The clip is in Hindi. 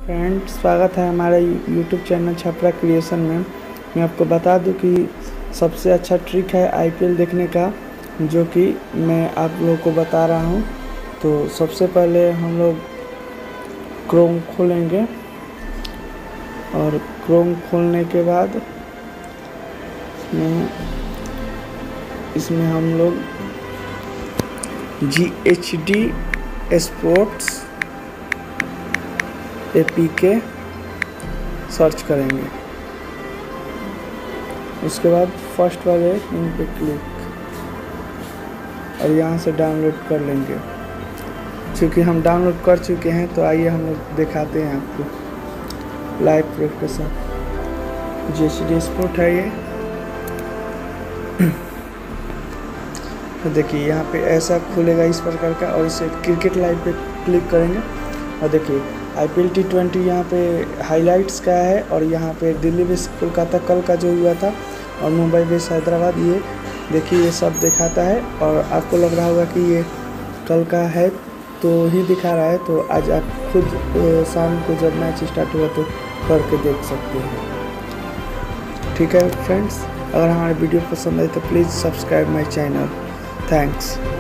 फ्रेंड, स्वागत है हमारे यूट्यूब चैनल छपरा क्रिएशन में। मैं आपको बता दूं कि सबसे अच्छा ट्रिक है आईपीएल देखने का, जो कि मैं आप लोगों को बता रहा हूं। तो सबसे पहले हम लोग क्रोम खोलेंगे और क्रोम खोलने के बाद इसमें हम लोग GHD स्पोर्ट्स APK सर्च करेंगे। उसके बाद फर्स्ट वाले लिंक पे क्लिक और यहाँ से डाउनलोड कर लेंगे। क्योंकि हम डाउनलोड कर चुके हैं तो आइए हम लोग दिखाते हैं आपको लाइव प्रूफ के साथ। GHD स्पोर्ट है ये। तो देखिए यहाँ पे ऐसा खुलेगा इस प्रकार का, और इसे क्रिकेट लाइव पे क्लिक करेंगे और देखिए IPL T20 यहाँ पे हाइलाइट्स का है, और यहाँ पे दिल्ली वेस कोलकाता कल का जो हुआ था और मुंबई वेस हैदराबाद, ये देखिए ये सब दिखाता है। और आपको लग रहा होगा कि ये कल का है तो ही दिखा रहा है, तो आज आप खुद शाम को जब मैच स्टार्ट हुआ तो करके देख सकते हैं। ठीक है फ्रेंड्स, अगर हमारे वीडियो पसंद आए तो please subscribe my channel. Thanks.